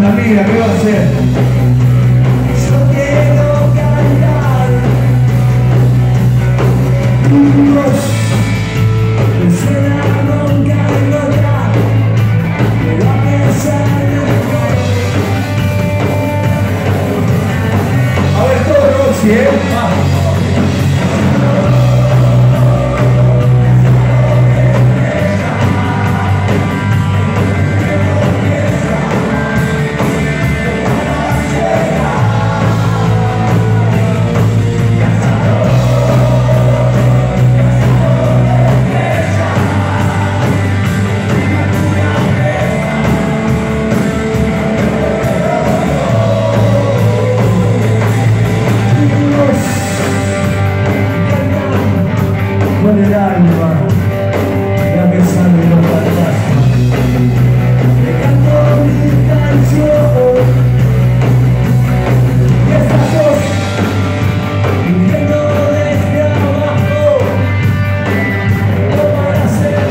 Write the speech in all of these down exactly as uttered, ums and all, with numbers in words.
banda amiga, ¿qué va a hacer? Yo quiero cantar Dios, me suena nunca encontrar, pero a pesar de todo. A ver, todo Roxy, ¿eh? Vamos. Con el alma, la mesa de los fantasmas, le canto mi canción, y estas dos, viviendo desde abajo, no para hacer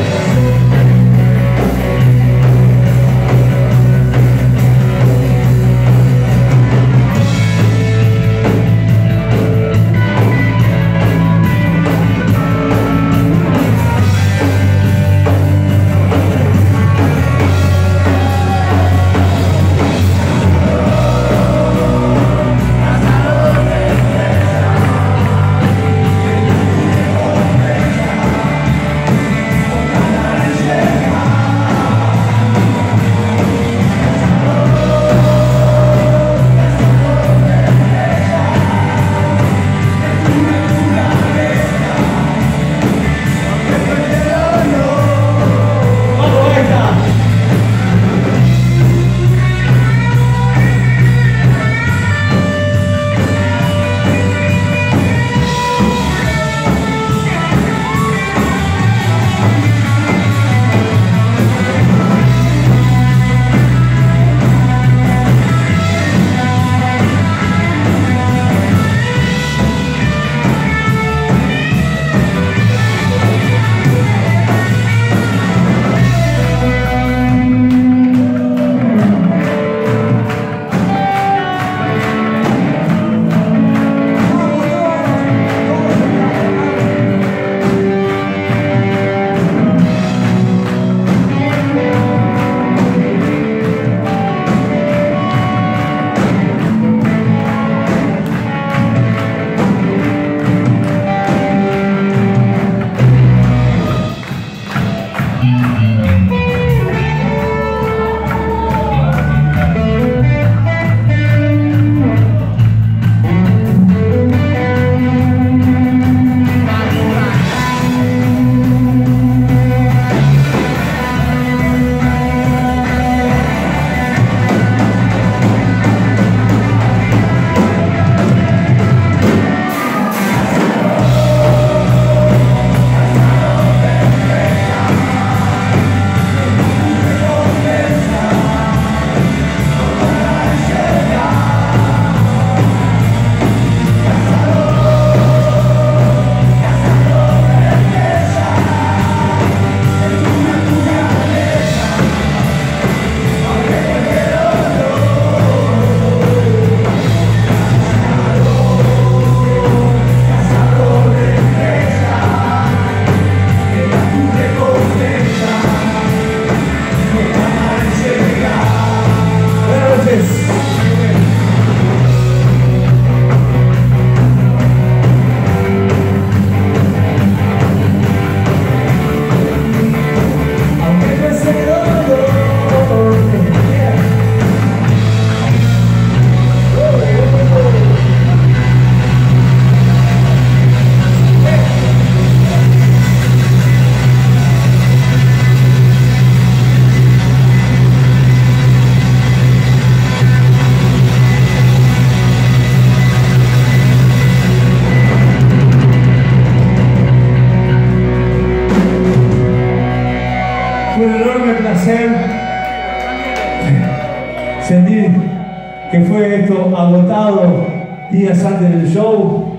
sentir que fue esto agotado días antes del show.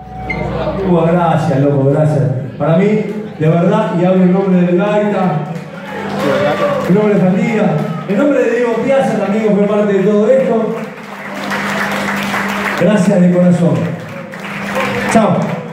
Uh, gracias, loco, gracias. Para mí, de verdad, y hablo en nombre del Gaita, en nombre de la familia, En nombre de Diego Piazza, también que fue parte de todo esto, gracias de corazón. Chao.